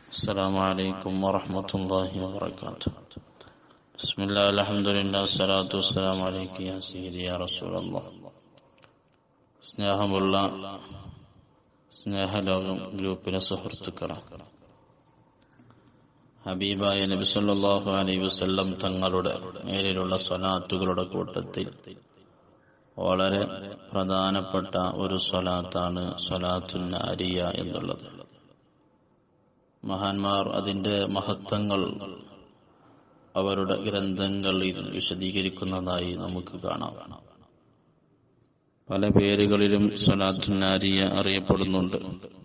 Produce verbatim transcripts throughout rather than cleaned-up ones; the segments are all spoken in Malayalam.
السلام عليكم ورحمة الله وبركاته. بسم الله الحمد لله الصلاة والسلام عليك يا سيدي يا رسول الله. സ്നേഹമുള്ള സ്നേഹലോകം ഗ്രൂപ്പിലെ സുഹൃത്തുക്കളെ, ഹബീബായ നബി സല്ലല്ലാഹു അലൈഹി വസല്ലം തങ്ങളുടെ മേലിലുള്ള സ്വലാത്തുകളുടെ കൂട്ടത്തിൽ വളരെ പ്രധാനപ്പെട്ട ഒരു സ്വലാത്താണ് സ്വലാത്തുൻ നാരിയ എന്നുള്ളത്. മഹാന്മാർ അതിന്റെ മഹത്വങ്ങൾ അവരുടെ ഗ്രന്ഥങ്ങളിൽ വിശദീകരിക്കുന്നതായി നമുക്ക് കാണാം. പല പേരുകളിലും സ്വലാത്തുൻ നാരിയ അറിയപ്പെടുന്നുണ്ട്.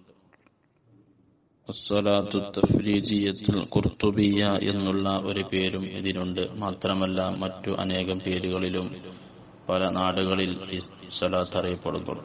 അസ്സലാത്തു തഫ്രീജിയത്തുൽ ഖുർത്തുബിയ്യ എന്നുള്ള ഒരു പേരും ഇതിനുണ്ട്. മാത്രമല്ല മറ്റു അനേകം പേരുകളിലും പല നാടുകളിൽ ഈ സ്വലാത്ത് അറിയപ്പെടുന്നുണ്ട്.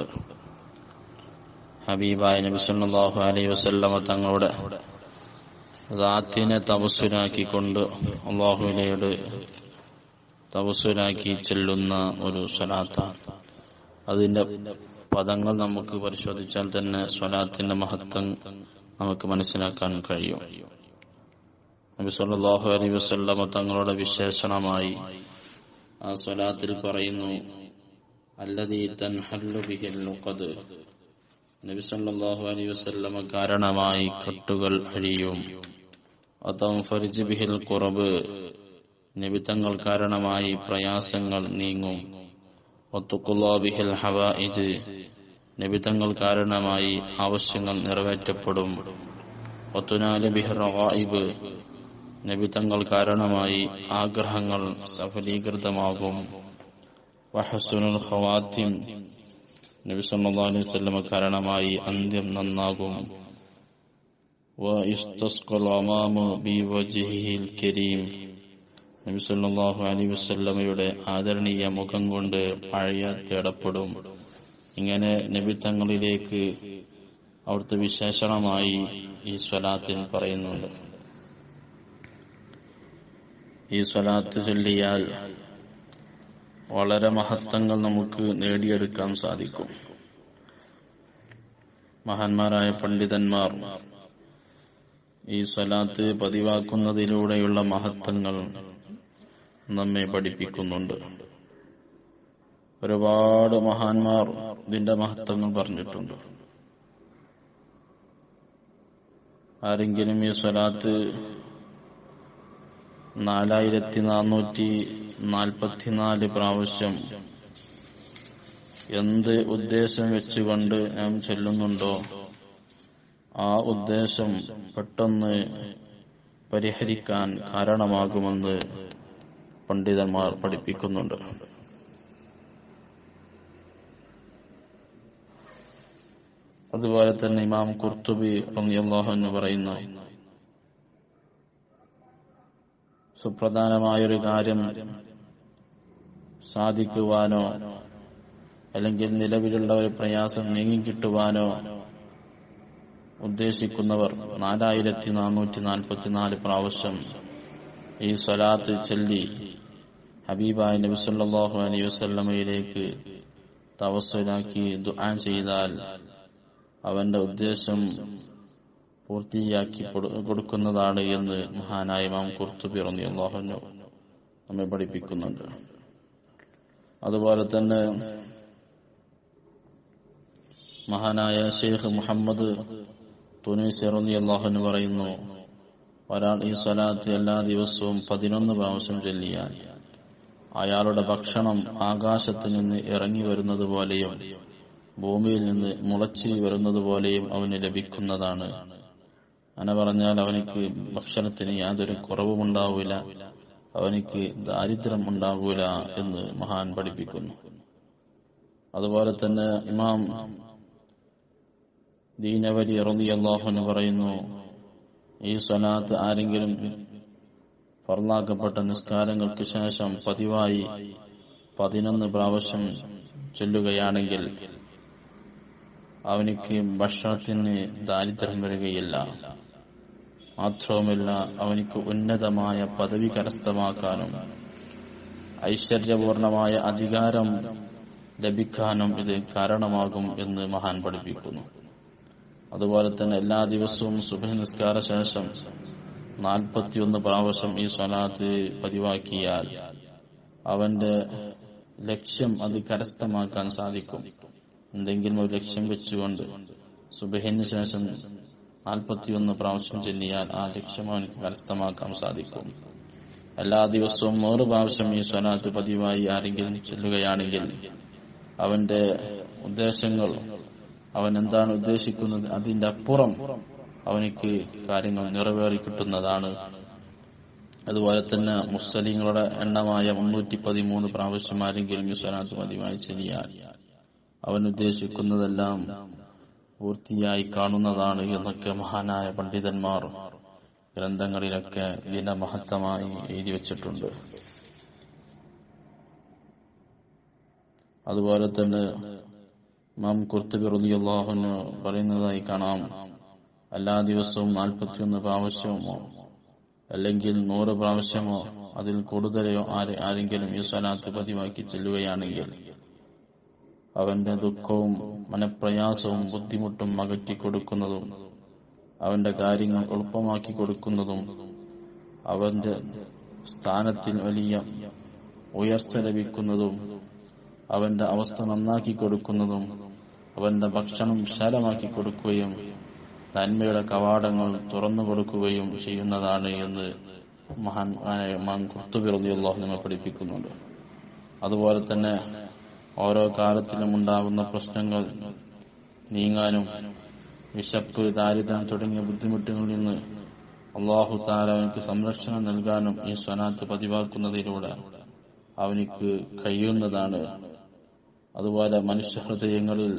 ഹബീബായ നബി സല്ലല്ലാഹു അലൈഹി വസല്ലമ തങ്ങളുടെ ദാത്തിനെ തവസ്സുലാക്കിക്കൊണ്ട് അല്ലാഹുവിനോട് തവസ്സുലാക്കി ചെല്ലുന്ന ഒരു സ്വലാത്താണ്. അതിന്റെ പദങ്ങൾ നമുക്ക് പരിശോധിച്ചാൽ തന്നെ സ്വലാത്തിന്റെ മഹത്വം നമുക്ക് മനസ്സിലാക്കാൻ കഴിയും. നബി സല്ലല്ലാഹു അലൈഹി വസല്ലമ തങ്ങളുടെ വിശേഷണമായി ആ സ്വലാത്തിൽ പറയുന്നു, അല്ലദീ തൻഹല്ലു ബിഹിൽ ഉഖദ്. നബി സല്ലല്ലാഹു അലൈഹി വസല്ലമ കാരണമായി കട്ടുകൾ അഴിയും. അതൻഫർജ് ബിഹിൽ ഖുറബ്. നബി തങ്ങൾ കാരണമായി പ്രയാസങ്ങൾ നീങ്ങും. വതുഖ്ലാ ബിഹിൽ ഹവായിജ്. നബി തങ്ങൾ കാരണമായി ആവശ്യങ്ങൾ നിറവേറ്റപ്പെടും. വതുനാല ബിഹിർ റഗായിബ്. നബി തങ്ങൾ കാരണമായി ആഗ്രഹങ്ങൾ സഫലീകൃതമാകും. വഹസുനുൽ ഖവാത്തിം. നബി സല്ലല്ലാഹു അലൈഹി വസല്ലമ കാരണമായി അന്ത്യം നന്നാകും. വയസ്തസ്ഖൽ അമാമു ബിവജ്ഹിഹിൽ കരീം. നബി സല്ലല്ലാഹു അലൈഹി വസല്ലമയുടെ ആദരണീയ മുഖം കൊണ്ട് പഴയ തേടപ്പെടും. ഇങ്ങനെ നബി തങ്ങളിലേക്ക് അവിടുത്തെ വിശേഷണമായി ഈ സ്വലാത്തിൽ പറയുന്നുണ്ട്. ഈ സ്വലാത്ത് ചൊല്ലിയാൽ വളരെ മഹത്വങ്ങൾ നമുക്ക് നേടിയെടുക്കാൻ സാധിക്കും. മഹാന്മാരായ പണ്ഡിതന്മാർ ഈ സ്വലാത്ത് പതിവാക്കുന്നതിലൂടെയുള്ള മഹത്വങ്ങൾ നമ്മെ പഠിപ്പിക്കുന്നുണ്ട്. ഒരുപാട് മഹാന്മാർ ഇതിന്റെ മഹത്വങ്ങൾ പറഞ്ഞിട്ടുണ്ട്. ആരെങ്കിലും ഈ സ്വലാത്ത് നാലായിരത്തി നാനൂറ്റി നാൽപ്പത്തിനാല് പ്രാവശ്യം എന്ത് ഉദ്ദേശം വെച്ചുകൊണ്ട് നാം ചൊല്ലുന്നുണ്ടോ ആ ഉദ്ദേശം പെട്ടെന്ന് പരിഹരിക്കാൻ കാരണമാകുമെന്ന് പണ്ഡിതന്മാർ പഠിപ്പിക്കുന്നുണ്ട്. അതുപോലെ തന്നെ ഇമാം ഖുർത്തുബി റളിയല്ലാഹു അൻഹു പറയുന്നു, സുപ്രധാനമായൊരു കാര്യം സാധിക്കുവാനോ അല്ലെങ്കിൽ നിലവിലുള്ള ഒരു പ്രയാസം നീങ്ങിക്കിട്ടുവാനോ ഉദ്ദേശിക്കുന്നവർ നാലായിരത്തി നാനൂറ്റി നാൽപ്പത്തിനാല് പ്രാവശ്യം ഈ സ്വലാത്ത് ചൊല്ലി ഹബീബായ നബി സല്ലല്ലാഹു അലൈഹി വസല്ലമയിലേക്ക് തവസ്സുലാക്കി ദുആ ചെയ്താൽ അവന്റെ ഉദ്ദേശം പൂർത്തിയാക്കി കൊടുക്കുന്നതാണ് എന്ന് മഹാനായ ഇമാം ഖുർത്തുബി റളിയല്ലാഹു അൻഹു നമ്മെ പഠിപ്പിക്കുന്നുണ്ട്. അതുപോലെ തന്നെ മഹാനായ ശൈഖ് മുഹമ്മദ് തുനീസി റളിയല്ലാഹു അൻഹു പറയുന്നു, ഒരാൾ ഈ സ്വലാത്ത് എല്ലാ ദിവസവും പതിനൊന്ന് പ്രാവശ്യം ചൊല്ലിയാൽ അയാളുടെ ഭക്ഷണം ആകാശത്ത് നിന്ന് ഇറങ്ങി വരുന്നത് പോലെയും ഭൂമിയിൽ നിന്ന് മുളച്ചു വരുന്നത് പോലെയും അവന് ലഭിക്കുന്നതാണ്. അങ്ങനെ പറഞ്ഞാൽ അവനിക്ക് ഭക്ഷണത്തിന് യാതൊരു കുറവുമുണ്ടാവൂല, അവനിക്ക് ദാരിദ്ര്യം ഉണ്ടാകൂല എന്ന് മഹാൻ പഠിപ്പിക്കുന്നു. അതുപോലെ തന്നെ ഇമാം ദീനവലി റളിയല്ലാഹു അൻഹു പറയുന്നു, ഈ സ്വലാത്ത് ആരെങ്കിലും ഫർളാക്കപ്പെട്ട നിസ്കാരങ്ങൾക്ക് ശേഷം പതിവായി പതിനൊന്ന് പ്രാവശ്യം ചൊല്ലുകയാണെങ്കിൽ അവനിക്ക് ഭക്ഷണത്തിന് ദാരിദ്ര്യം വരികയില്ല. മാത്രവുമല്ല അവനിക്ക് ഉന്നതമായ പദവി കരസ്ഥമാക്കാനും ഐശ്വര്യപൂർണമായ അധികാരം ലഭിക്കാനും ഇത് കാരണമാകും എന്ന് മഹാൻ പഠിപ്പിക്കുന്നു. അതുപോലെ തന്നെ എല്ലാ ദിവസവും സുബ്ഹ് നിസ്കാര ശേഷം നാൽപ്പത്തിയൊന്ന് പ്രാവശ്യം ഈ സ്വലാത്ത് പതിവാക്കിയാൽ അവന്റെ ലക്ഷ്യം അത് കരസ്ഥമാക്കാൻ സാധിക്കും. എന്തെങ്കിലും ഒരു ലക്ഷ്യം വെച്ചുകൊണ്ട് സുബ്ഹിന് ശേഷം നാൽപ്പത്തിയൊന്ന് പ്രാവശ്യം ചൊല്ലിയാൽ ആ ലക്ഷ്യം അവനക്ക് കരസ്ഥമാക്കാൻ സാധിക്കും. എല്ലാ ദിവസവും നൂറ് പ്രാവശ്യം ഈ സ്വലാത്ത് പതിവായി ആരെങ്കിലും ചൊല്ലുകയാണെങ്കിൽ അവന്റെ ഉദ്ദേശങ്ങൾ, അവൻ എന്താണ് ഉദ്ദേശിക്കുന്നത് അതിന്റെ അപ്പുറം അവനിക്ക് കാര്യങ്ങൾ നിറവേറി കിട്ടുന്നതാണ്. അതുപോലെ തന്നെ മുസ്ലിങ്ങളുടെ എണ്ണമായ മുന്നൂറ്റി പതിമൂന്ന് പ്രാവശ്യം ആരെങ്കിലും ഈ സ്വലാത്ത് പതിവായി ചൊല്ലിയാൽ അവൻ ഉദ്ദേശിക്കുന്നതെല്ലാം പൂർത്തിയായി കാണുന്നതാണ് എന്നൊക്കെ മഹാനായ പണ്ഡിതന്മാർ ഗ്രന്ഥങ്ങളിലൊക്കെ ഇതിനെ മഹത്തമായി എഴുതി വച്ചിട്ടുണ്ട്. അതുപോലെ തന്നെ ഇമാം ഖുർത്തുബി റളിയല്ലാഹു അൻഹു പറയുന്നതായി കാണാം, എല്ലാ ദിവസവും നാൽപ്പത്തിയൊന്ന് പ്രാവശ്യമോ അല്ലെങ്കിൽ നൂറ് പ്രാവശ്യമോ അതിൽ കൂടുതലോ ആരെങ്കിലും ഈ സ്വലാത്ത് പതിവാക്കി ചെല്ലുകയാണെങ്കിൽ അവന്റെ ദുഃഖവും മനപ്രയാസവും ബുദ്ധിമുട്ടും അകറ്റി കൊടുക്കുന്നതും അവന്റെ കാര്യങ്ങൾ എളുപ്പമാക്കി കൊടുക്കുന്നതും അവന്റെ സ്ഥാനത്തിൽ വലിയ ഉയർച്ച ലഭിക്കുന്നതും അവന്റെ അവസ്ഥ നന്നാക്കി കൊടുക്കുന്നതും അവന്റെ ഭക്ഷണം വിശാലമാക്കി കൊടുക്കുകയും നന്മയുടെ കവാടങ്ങൾ തുറന്നു കൊടുക്കുകയും ചെയ്യുന്നതാണ് എന്ന് മഹാനായ ഇമാം ഖുർത്തുബി റളിയല്ലാഹു അൻഹു പഠിപ്പിക്കുന്നുണ്ട്. അതുപോലെ തന്നെ ഓരോ കാലത്തിലും ഉണ്ടാകുന്ന പ്രശ്നങ്ങൾ നീങ്ങാനും വിശപ്പ്, ദാരിദ്ര്യം തുടങ്ങിയ ബുദ്ധിമുട്ടുകളിൽ നിന്ന് അല്ലാഹു തആല അവനക്ക് സംരക്ഷണം നൽകാനും ഈ സ്വലാത്ത് പതിവാക്കുന്നതിലൂടെ അവനിക്ക് കഴിയുന്നതാണ്. അതുപോലെ മനുഷ്യ ഹൃദയങ്ങളിൽ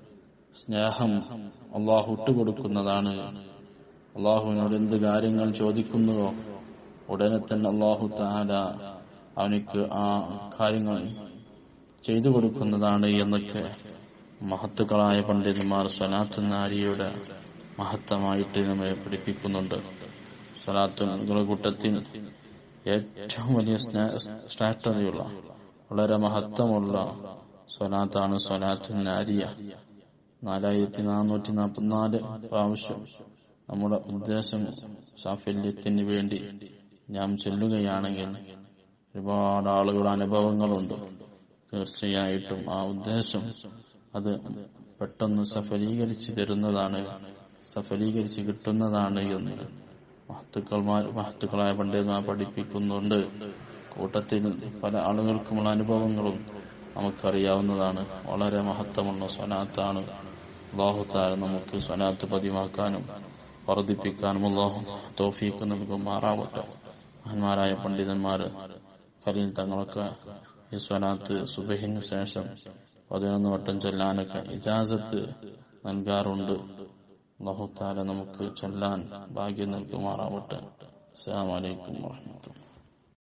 സ്നേഹം അല്ലാഹു ഇട്ടുകൊടുക്കുന്നതാണ്. അല്ലാഹുവിനോട് എന്ത് കാര്യങ്ങൾ ചോദിക്കുന്നുവോ ഉടനെ തന്നെ അല്ലാഹു തആല അവനിക്ക് ആ കാര്യങ്ങൾ ചെയ്തു കൊടുക്കുന്നതാണ് എന്നൊക്കെ മഹത്തുക്കളായ പണ്ഡിതന്മാർ സ്വലാത്തു നാരിയുടെ മഹത്തമായിട്ട് നമ്മെ പഠിപ്പിക്കുന്നുണ്ട്. സ്വലാത്തുകളുടെ കൂട്ടത്തിൽ ഏറ്റവും വലിയ ശ്രേഷ്ഠതയുള്ള വളരെ മഹത്വമുള്ള സ്വലാത്താണ് സ്വലാത്തു നാരിയ. നാലായിരത്തി നാനൂറ്റി നാൽപ്പത്തിനാല് പ്രാവശ്യം നമ്മുടെ ഉദ്ദേശം സാഫല്യത്തിന് വേണ്ടി നാം ചൊല്ലുകയാണെങ്കിൽ ഒരുപാട് ആളുകളുടെ അനുഭവങ്ങളുണ്ട്. തീർച്ചയായിട്ടും ആ ഉദ്ദേശം അത് പെട്ടെന്ന് സഫലീകരിച്ച് തരുന്നതാണ്, സഫലീകരിച്ച് കിട്ടുന്നതാണ് എന്ന് മഹത്തുക്കളായ മഹത്തുക്കളായ പണ്ഡിതന്മാർ പഠിപ്പിക്കുന്നുണ്ട്. കൂട്ടത്തിൽ പല ആളുകൾക്കുമുള്ള അനുഭവങ്ങളും നമുക്കറിയാവുന്നതാണ്. വളരെ മഹത്വമുള്ള സ്വലാത്താണ്. അല്ലാഹു തആല നമുക്ക് സ്വലാത്ത് പതിവാക്കാനും വർദ്ധിപ്പിക്കാനും അല്ലാഹു തൗഫീഖ് നൽകുമാറാവട്ടെ. മഹാന്മാരായ പണ്ഡിതന്മാര് ഖലീൽ തങ്ങളൊക്കെ ഈ സ്വലാത്ത് സുബ്ഹിന് ശേഷം പതിനൊന്ന് വട്ടം ചൊല്ലാനൊക്കെ ഇജാസത്ത് നൽകാറുണ്ട്. അല്ലാഹു തആല നമുക്ക് ചൊല്ലാൻ ഭാഗ്യം നൽകുമാറാവട്ടെ. അസ്സലാമു അലൈക്കും വറഹ്മത്തുള്ളാഹി.